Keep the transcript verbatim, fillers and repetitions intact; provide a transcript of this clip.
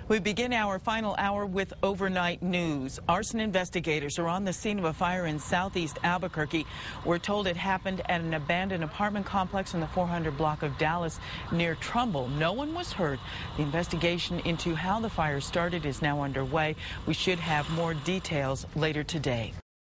We begin our final hour with overnight news. Arson investigators are on the scene of a fire in southeast Albuquerque. We're told it happened at an abandoned apartment complex in the four hundred block of Dallas near Trumbull. No one was hurt. The investigation into how the fire started is now underway. We should have more details later today.